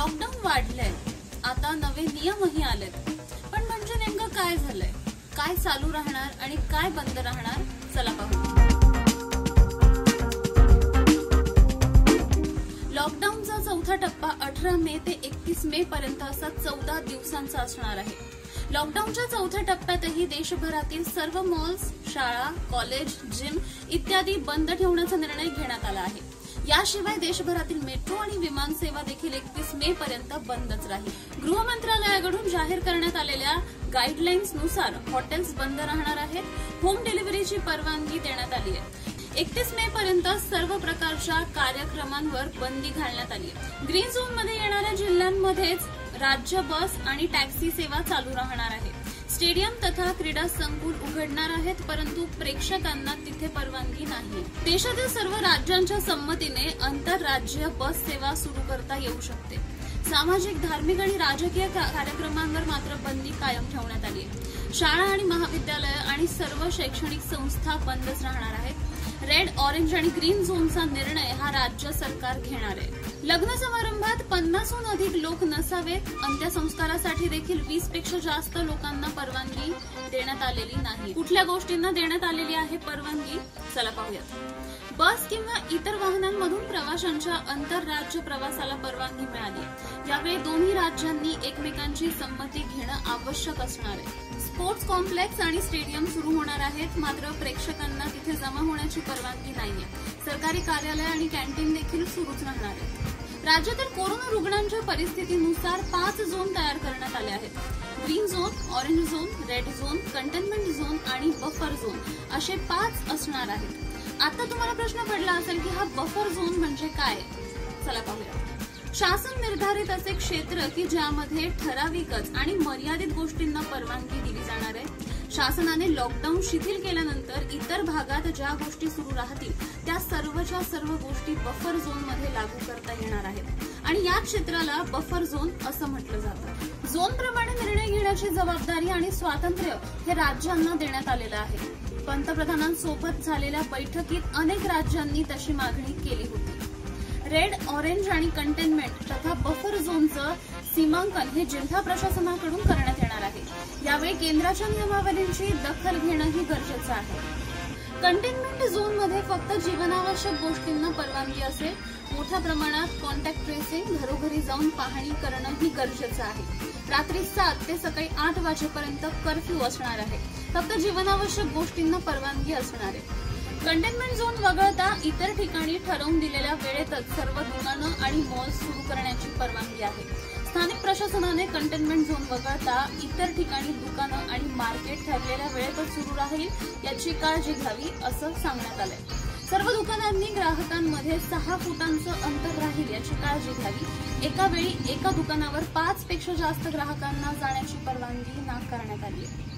Lockdown वाढलंय, आता नवे नियमही आलेत. पण म्हणजे नेमकं काय झालंय, काय चालू राहणार आणि काय बंद राहणार, चला पाहू. लॉकडाऊनचा चौथा टप्पा 18 मे ते 31 मे पर्यंत असा 14 दिवसांचा असणार आहे. लॉकडाऊनच्या चौथ्या टप्प्यातही देशभरातील सर्व मॉल्स, शाळा, कॉलेज, जिम इत्यादी बंद ठेवण्याचा निर्णय घेण्यात आला आहे. याशिवाय देशभरातील मेट्रो आणि विमान सेवा देखील 31 मे पर्यंत बंदच राहील. गृह मंत्रालयाकडून जाहीर करण्यात आलेल्या गाईडलाईन्सनुसार हॉटेल्स बंद राहणार आहेत. होम डिलिव्हरीची परवानगी देण्यात आली आहे. 31 मे पर्यंत सर्व प्रकारच्या कार्यक्रमांवर बंदी घालण्यात आली आहे. ग्रीन झोनमध्ये येणाऱ्या जिल्ह्यांमध्येच राज्य बस आणि टॅक्सी सेवा चालू राहणार आहे. स्टेडियम तथा क्रीडा संकुल उघडणार आहेत, परंतु प्रेक्षकांना तिथे परवानगी नाही. देशातील सर्व राज्यांच्या संमतीने आंतरराज्यीय बस सेवा सुरू करता येऊ शकते. सामाजिक, धार्मिक आणि राजकीय कार्यक्रमांवर मात्र बंदी कायम ठेवण्यात आली आहे. शाळा आणि महाविद्यालय आणि सर्व शैक्षणिक संस्था बंदच राहणार आहेत. रेड, ऑरेंज आणि ग्रीन झोनचा निर्णय हा राज्य सरकार घेणार आहे. लग्न समारंभात 50हून अधिक लोक नसावेत. अंत्यसंस्कारासाठी देखील 20 पेक्षा जास्त लोकांना परवानगी देण्यात आलेली नाही. कुठल्या गोष्टींना देण्यात आलेली आहे परवानगी, चला पाहूयात. बस किंवा इतर वाहनांमधून प्रवाशांच्या आंतरराज्य प्रवासाला परवानगी मिळाली. यावेळी दोन्ही राज्यांनी एकमेकांची संमती घेणं आवश्यक असणार आहे. स्पोर्ट्स कॉम्प्लेक्स आणि स्टेडियम सुरू होणार आहेत, मात्र प्रेक्षकांना तिथे जमा होण्याची परवानगी नाहीये. सरकारी कार्यालय आणि कॅन्टीन देखील सुरूच राहणार आहेत. राज्यातील कोरोना रुग्णांच्या परिस्थितीनुसार 5 झोन तयार करण्यात आले आहेत. Green zone, orange zone, red zone, containment zone आणि बफर झोन असे 5 असणार आहेत. आता तुम्हाला प्रश्न पडला असेल की हा बफर झोन म्हणजे काय, चला पाहूया. शासन निर्धारित असे क्षेत्र की ज्यामध्ये ठराविकच आणि मर्यादित गोष्टींना परवानगी दिली जाणार आहे. शासनाने लॉकडाऊन शिथिल केल्यानंतर इतर भागात ज्या गोष्टी सुरू राहतील त्या सर्वच्या सर्व गोष्टी बफर झोनमध्ये लागू करता येणार आहेत आणि या क्षेत्राला बफर झोन असं म्हटलं जातं. झोनप्रमाणे निर्णय घेण्याची जबाबदारी आणि स्वातंत्र्य हे राज्यांना देण्यात आलेलं आहे. पंतप्रधानांसोबत झालेल्या बैठकीत अनेक राज्यांनी तशी मागणी केली होती. रेड, ऑरेंज आणि कंटेनमेंट तथा बफर झोनचं सीमांकन हे जिल्हा प्रशासनाकडून करण्यात येणार आहे. यावेळी केंद्राच्या नियमावलींची दखल घेणंही गरजेचं आहे. कंटेनमेंट झोनमध्ये फक्त जीवनावश्यक गोष्टींना परवानगी असेल. मोठ्या प्रमाणात कॉन्टॅक्ट ट्रेसिंग, घरोघरी जाऊन पाहणी करणं ही गरजेचं आहे. रात्री 7 ते सकाळी 8 वाजेपर्यंत कर्फ्यू असणार आहे. फक्त जीवनावश्यक गोष्टींना परवानगी असणार आहे. कंटेनमेंट झोन वगळता इतर ठिकाणी ठरवून दिलेल्या वेळेतच सर्व दुकानं आणि मॉल्स सुरू करण्याची परवानगी आहे. स्थानिक प्रशासनाने कंटेनमेंट झोन वगळता इतर ठिकाणी दुकानं आणि मार्केट ठरलेल्या वेळेतच सुरू राहील याची काळजी घ्यावी असं सांगण्यात आलंय. सर्व दुकानांनी ग्राहकांमध्ये 6 फुटांचं अंतर राहील याची काळजी घ्यावी. एका वेळी एका दुकानावर 5 पेक्षा जास्त ग्राहकांना जाण्याची परवानगी नाकारण्यात आली आहे.